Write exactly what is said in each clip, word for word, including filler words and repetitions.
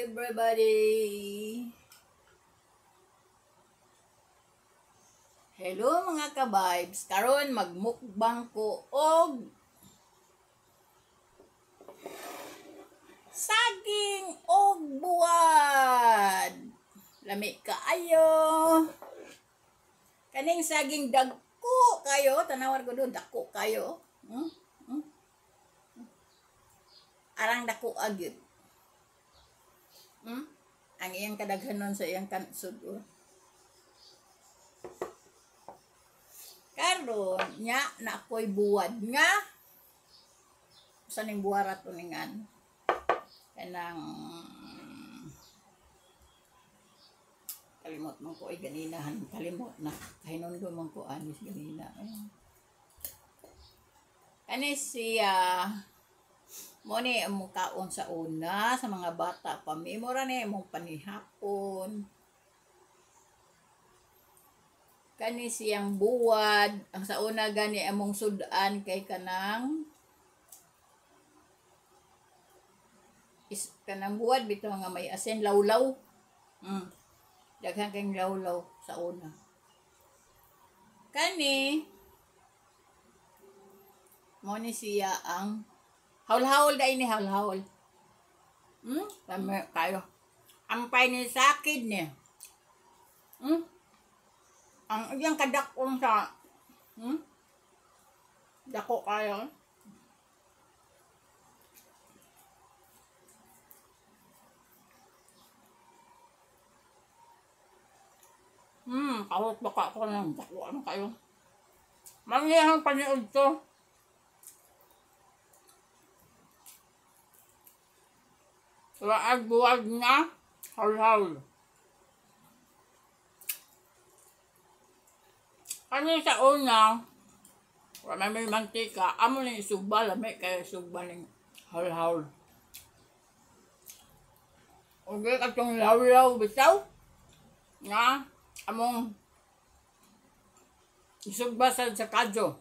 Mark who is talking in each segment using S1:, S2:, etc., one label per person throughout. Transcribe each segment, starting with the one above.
S1: everybody! Hello mga ka-vibes! Karon magmukbang ko og saging og buwad. Lami kaayo. Kaning saging dagko kayo, tanawar ko doon, dako kayo. Hmm? Hmm? Arang dako agyud. Hmm? Ang iyang kadaghanon sa iyang kansud. Oh. Karon nya na ako'y buwad nga sa ning buwara tuningan kanang kalimot man ko ay ganinahan kalimot na kahinundo man ko anis ganina eh. Kani siya mo ni among kaon sa una sa mga bata pa mimora ni among panihapon. Kani siyang buwad ang sa una gani among sudan kay kanang is kanang buwad bitaw nga may asin lawlaw. Mm. Daghang kang lawlaw sa una. Kani mo ni siya ang haul-haul dai ni haul-haul. Hmm? Tama kayo. Ampay ni sakid ni. Hmm? Ang iyang kadakon sa hmm? Dako kayo. Hmm, kahit baka ko ng dako ano kayo. Mangyayang paniod to. Waag buwag na haul-haul. Kani sa una, wala may mantika, amo ni isugba, lami kaya isugba ng haul-haul. Okay, katong law-law bitaw, nga, among isugba sa sa kadyo.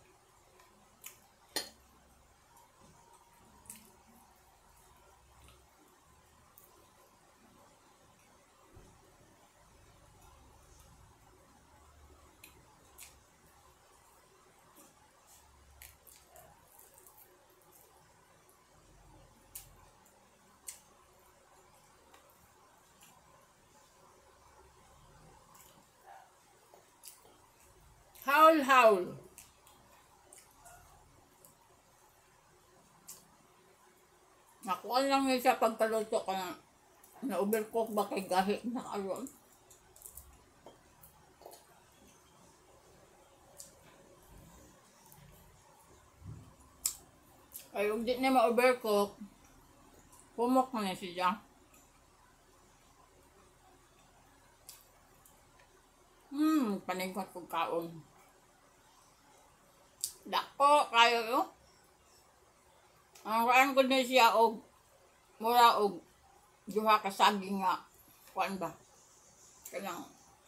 S1: Haul-haul. Nakuha lang niya sa pagkaluto ka na na-overcook ba kay gahit na karon. Ay, kung di na ma-overcook, pumok na niya siya. Hmm, paningkot kong kaon. Dako kayo yo. Ang raan ko na siya og mura og duha ka saging nga kuan ba. Kanang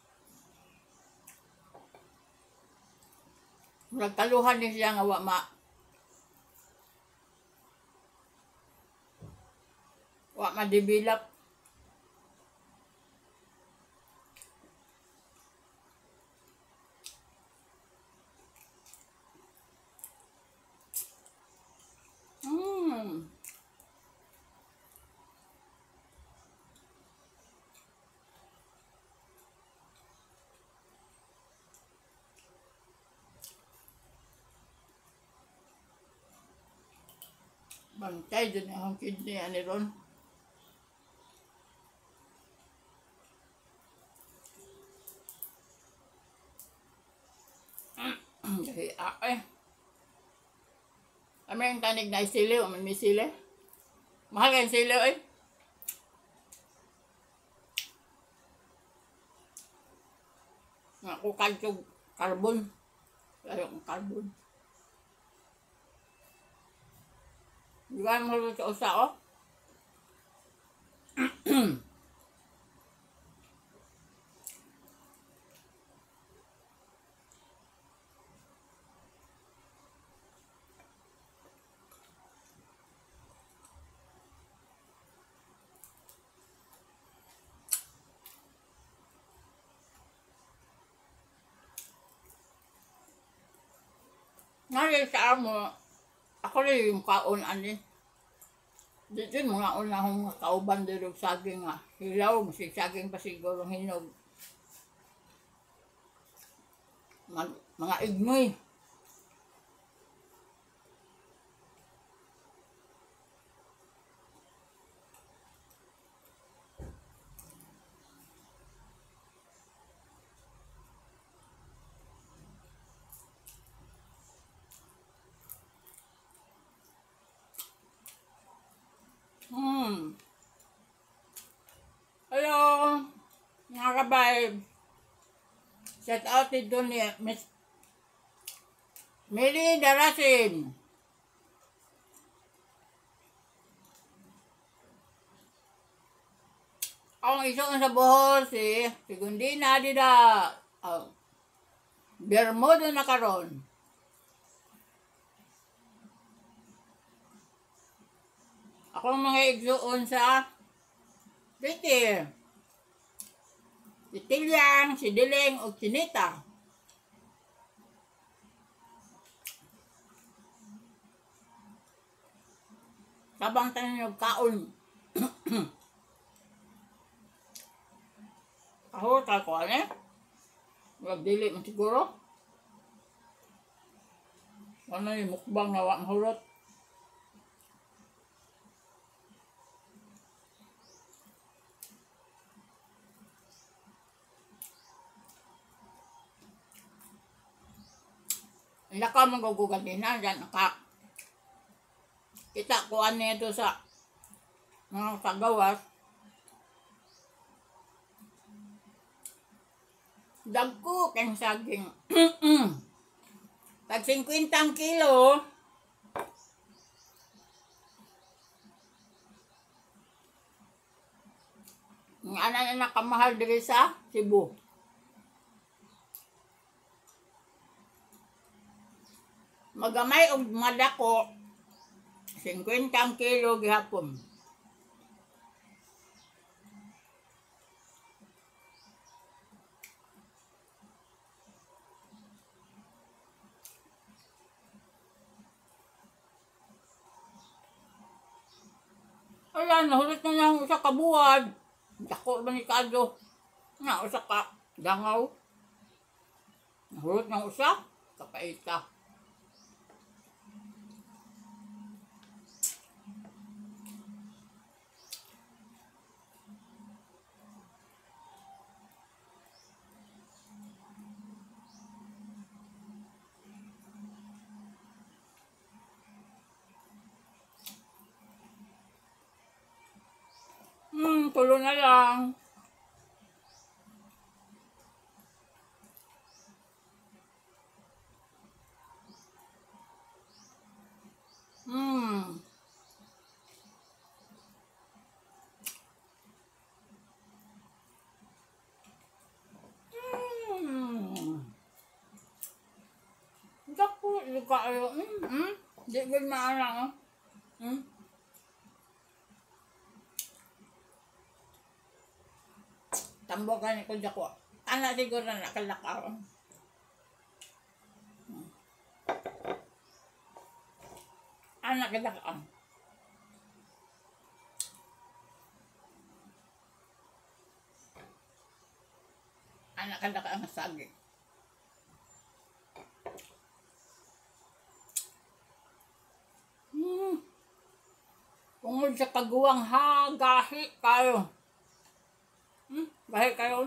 S1: nagkaluhan din siya nga wa ma wa ma-develop. Hmm. Bantay dyan ang kidney ani ron. Dahil ah eh. Kami ang tanig na isili, o may sili. Mahal kayong sili eh. Nga ko kansog carbon. Layo ang carbon. Di ba mo sa usa oh? Ngayon sa amo, ako rin yung kaon ani. Dito mga unahong kauban dirog saging nga. Hilaw, si saging pa siguro hinog. Mag, mga ignoy. Hmm. Hello, mga kababe. Shout out dito ni Miss Mili Darasin. Ang isang sa Bohol si Sigundina Dida. Uh, Bermudo na karon. Ako mga igsuon sa Titi. Si Tilyang, si Diling, o si Nita. Sabang tanan yung kaon. Kahurot ako ano eh. Magdili man siguro. Ano yung mukbang na wang hurot. Hindi ka magugugan din na. Diyan naka. Kita ko ano ito sa mga tagawas. Dagko kang saging. Tag fifty kilo. Ang ana na nakamahal diri sa Cebu. Magamay og madako. fifty kilo gihapon. Wala, nahulot na lang usa ka buwad. Dako ba ni Kado? Na usa ka dangaw. Nahulot na usa, kapaita. Hmm, tulo na lang. Hmm. Hmm. Dako, luka ayo. Hmm, hmm. Di ba maarang, oh? Hmm. Tambokan ko dako. Ana siguro na nakalakaw. Ana kadakaw. Ana kadakaw ang saging. Hmm. Tungod sa kaguwang ha, gahi kayo. Hmm, gahi kayo.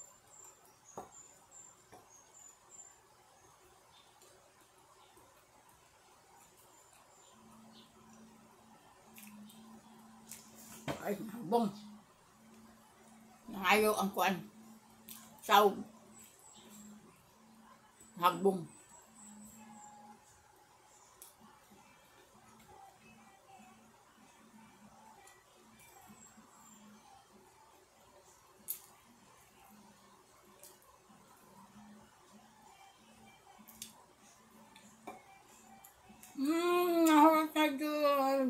S1: Ay, habong. Nangayo ang kuan. Saw. Hagbong. Hmm, nahulot na dyan.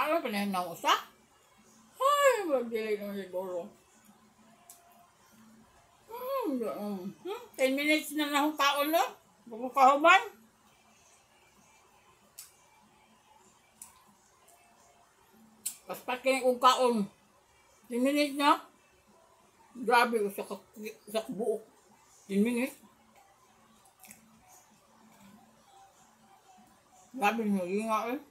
S1: Kaon pa na yun ng usa. Ay, magdili naman siguro. Hmm, um, hmm, ten minutes na na akong kaon na. Bago kahuman. Paspat kayo kong kaon. ten minutes na. Grabe ko sa, sa buok. ten minutes. Grabe nyo, yung nga eh.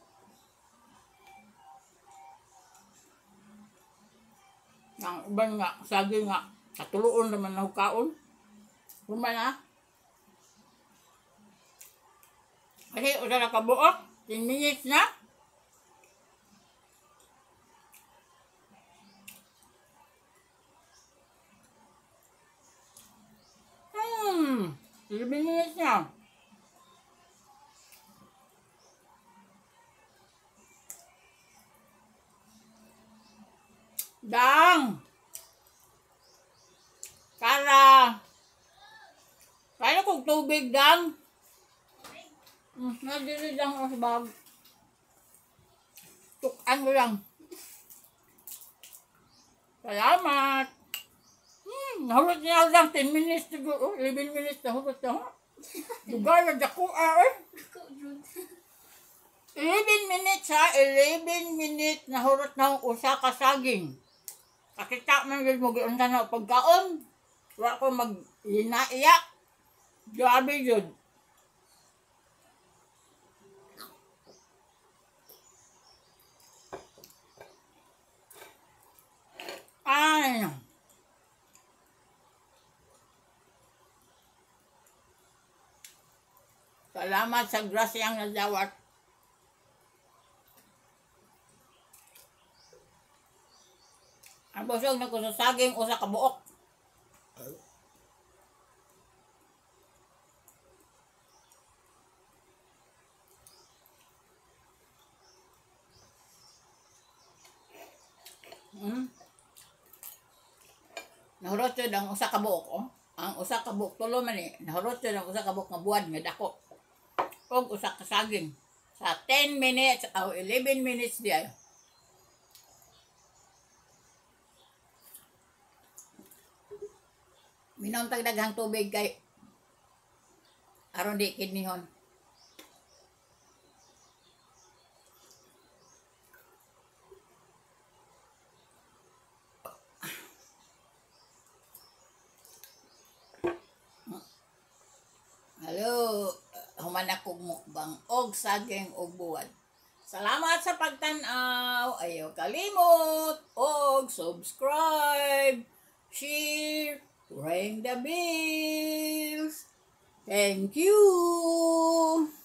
S1: Ang iban nga, sagi nga, katuluon naman na hukaon. Kuma na. Kasi usa na kabuok, ten minutes na. Hmm, eleven minutes na. Dang! Kara! Kaya kong tubig, Dang. Hmm, nadili lang ako sa bag. Tukan ko lang. Salamat! Hmm, nahulot niya ako lang. ten minutes siguro. eleven minutes nahulot na ako. Dugar na dako ah eh. eleven minutes ha. eleven minutes nahulot na akong usa ka saging. Kakita man yun mo giunta na pagkaon. Wala ko mag-inaiyak. Grabe yun. Ay. Salamat sa grasyang nadawat. Ang busog na ko sa saging o sa kabuok. Hmm. Nahurot yun ang usa kabuok. Oh. Ang usa kabuok tulo man eh. Nahurot yun ang usa kabuok nga buwan nga dako. O usa ka saging. Sa ten minutes o eleven minutes di ayo. Minom tag daghang tubig kay aron di kidnihon. Hello, human akong mukbang og saging og buwan. Salamat sa pagtan-aw. Ayaw kalimot og subscribe, share, ring the bells. Thank you.